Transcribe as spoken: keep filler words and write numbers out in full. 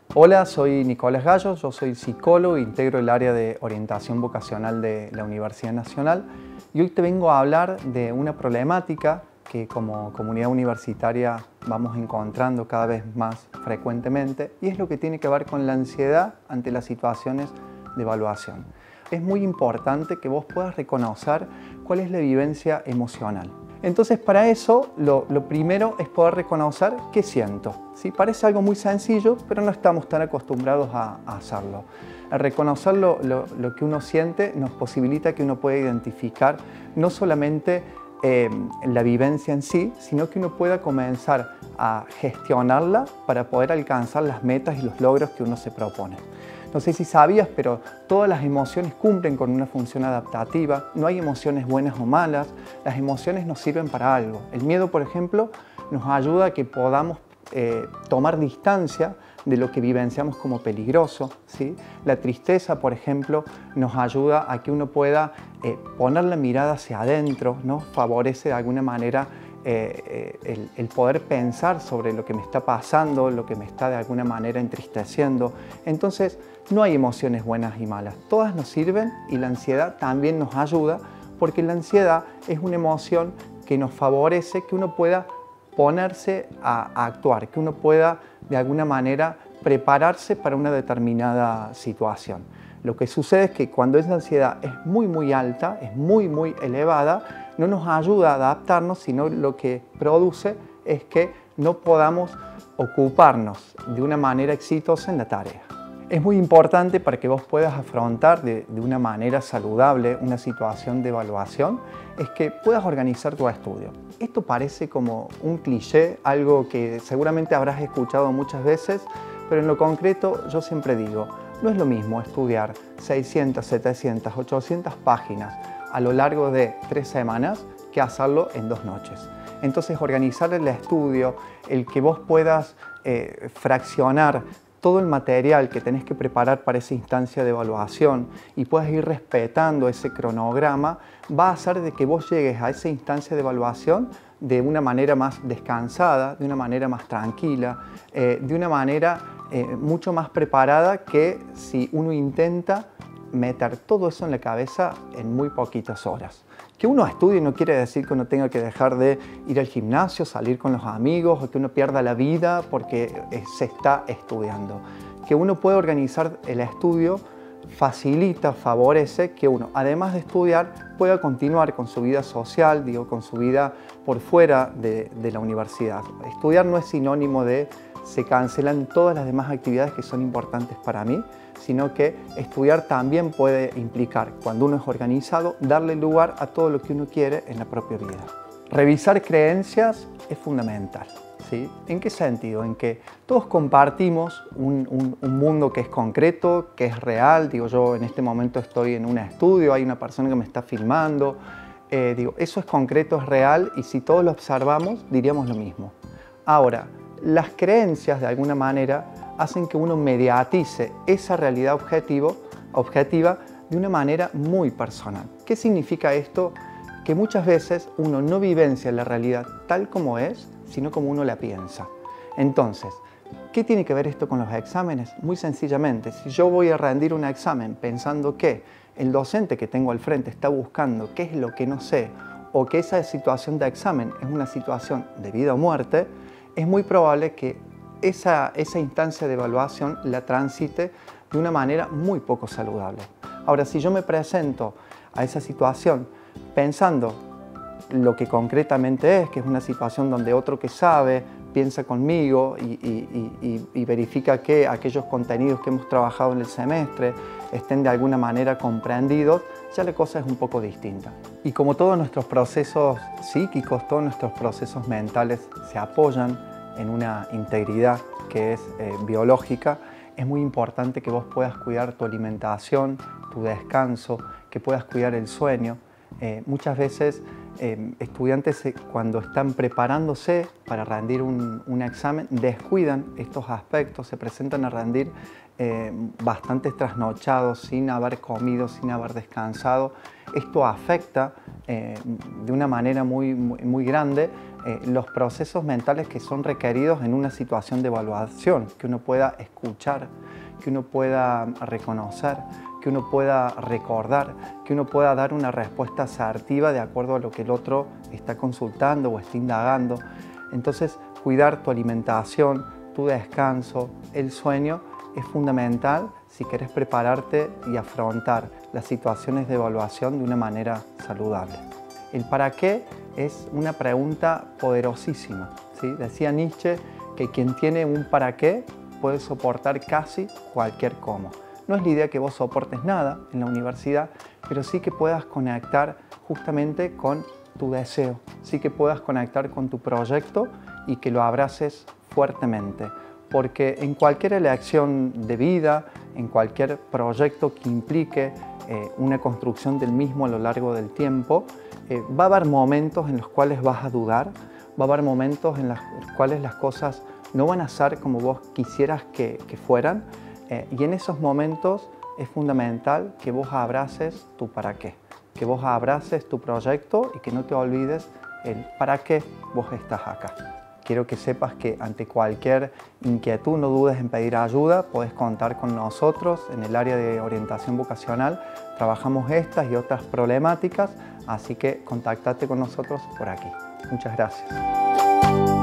Hola, soy Nicolás Gallo, yo soy psicólogo e integro el área de orientación vocacional de la Universidad Nacional y hoy te vengo a hablar de una problemática que como comunidad universitaria vamos encontrando cada vez más frecuentemente y es lo que tiene que ver con la ansiedad ante las situaciones de evaluación. Es muy importante que vos puedas reconocer cuál es la vivencia emocional. Entonces, para eso, lo, lo primero es poder reconocer qué siento. ¿Sí? Parece algo muy sencillo, pero no estamos tan acostumbrados a, a hacerlo. El reconocer lo, lo, lo que uno siente nos posibilita que uno pueda identificar no solamente eh, la vivencia en sí, sino que uno pueda comenzar a gestionarla para poder alcanzar las metas y los logros que uno se propone. No sé si sabías, pero todas las emociones cumplen con una función adaptativa. No hay emociones buenas o malas. Las emociones nos sirven para algo. El miedo, por ejemplo, nos ayuda a que podamos eh, tomar distancia de lo que vivenciamos como peligroso, ¿sí? La tristeza, por ejemplo, nos ayuda a que uno pueda eh, poner la mirada hacia adentro, ¿no? Favorece de alguna manera Eh, el, el poder pensar sobre lo que me está pasando, lo que me está de alguna manera entristeciendo. Entonces, no hay emociones buenas y malas. Todas nos sirven y la ansiedad también nos ayuda porque la ansiedad es una emoción que nos favorece que uno pueda ponerse a, a actuar, que uno pueda de alguna manera prepararse para una determinada situación. Lo que sucede es que cuando esa ansiedad es muy muy alta, es muy muy elevada, no nos ayuda a adaptarnos, sino lo que produce es que no podamos ocuparnos de una manera exitosa en la tarea. Es muy importante para que vos puedas afrontar de, de una manera saludable una situación de evaluación, es que puedas organizar tu estudio. Esto parece como un cliché, algo que seguramente habrás escuchado muchas veces, pero en lo concreto yo siempre digo, no es lo mismo estudiar seiscientas, setecientas, ochocientas páginas a lo largo de tres semanas que hacerlo en dos noches. Entonces, organizar el estudio, el que vos puedas eh, fraccionar todo el material que tenés que preparar para esa instancia de evaluación y puedas ir respetando ese cronograma, va a hacer de que vos llegues a esa instancia de evaluación de una manera más descansada, de una manera más tranquila, eh, de una manera eh, mucho más preparada que si uno intenta meter todo eso en la cabeza en muy poquitas horas. Que uno estudie no quiere decir que uno tenga que dejar de ir al gimnasio, salir con los amigos o que uno pierda la vida porque se está estudiando. Que uno pueda organizar el estudio facilita, favorece que uno, además de estudiar, pueda continuar con su vida social, digo, con su vida por fuera de, de la universidad. Estudiar no es sinónimo de se cancelan todas las demás actividades que son importantes para mí, sino que estudiar también puede implicar, cuando uno es organizado, darle lugar a todo lo que uno quiere en la propia vida. Revisar creencias es fundamental, ¿sí? ¿En qué sentido? En que todos compartimos un, un, un mundo que es concreto, que es real. Digo, yo en este momento estoy en un estudio, hay una persona que me está filmando. Eh, digo, eso es concreto, es real, y si todos lo observamos, diríamos lo mismo. Ahora, las creencias, de alguna manera, hacen que uno mediatice esa realidad objetivo, objetiva de una manera muy personal. ¿Qué significa esto? Que muchas veces uno no vivencia la realidad tal como es, sino como uno la piensa. Entonces, ¿qué tiene que ver esto con los exámenes? Muy sencillamente, si yo voy a rendir un examen pensando que el docente que tengo al frente está buscando qué es lo que no sé o que esa situación de examen es una situación de vida o muerte, es muy probable que esa, esa instancia de evaluación la transite de una manera muy poco saludable. Ahora, si yo me presento a esa situación pensando lo que concretamente es, que es una situación donde otro que sabe piensa conmigo y, y, y, y verifica que aquellos contenidos que hemos trabajado en el semestre estén de alguna manera comprendidos, ya la cosa es un poco distinta. Y como todos nuestros procesos psíquicos, todos nuestros procesos mentales se apoyan en una integridad que es eh, biológica, es muy importante que vos puedas cuidar tu alimentación, tu descanso, que puedas cuidar el sueño. Eh, muchas veces eh, estudiantes eh, cuando están preparándose para rendir un, un examen descuidan estos aspectos, se presentan a rendir eh, bastante trasnochados, sin haber comido, sin haber descansado. Esto afecta eh, de una manera muy, muy, muy grande eh, los procesos mentales que son requeridos en una situación de evaluación, que uno pueda escuchar, que uno pueda reconocer, que uno pueda recordar, que uno pueda dar una respuesta asertiva de acuerdo a lo que el otro está consultando o está indagando. Entonces, cuidar tu alimentación, tu descanso, el sueño es fundamental si quieres prepararte y afrontar las situaciones de evaluación de una manera saludable. El para qué es una pregunta poderosísima, ¿sí? Decía Nietzsche que quien tiene un para qué puede soportar casi cualquier cómo. No es la idea que vos soportes nada en la universidad, pero sí que puedas conectar justamente con tu deseo, sí que puedas conectar con tu proyecto y que lo abraces fuertemente. Porque en cualquier elección de vida, en cualquier proyecto que implique eh, una construcción del mismo a lo largo del tiempo, eh, va a haber momentos en los cuales vas a dudar, va a haber momentos en los cuales las cosas no van a ser como vos quisieras que, que fueran, eh, y en esos momentos es fundamental que vos abraces tu para qué, que vos abraces tu proyecto y que no te olvides el para qué vos estás acá. Quiero que sepas que ante cualquier inquietud no dudes en pedir ayuda, podés contar con nosotros en el área de orientación vocacional. Trabajamos estas y otras problemáticas, así que contactate con nosotros por aquí. Muchas gracias.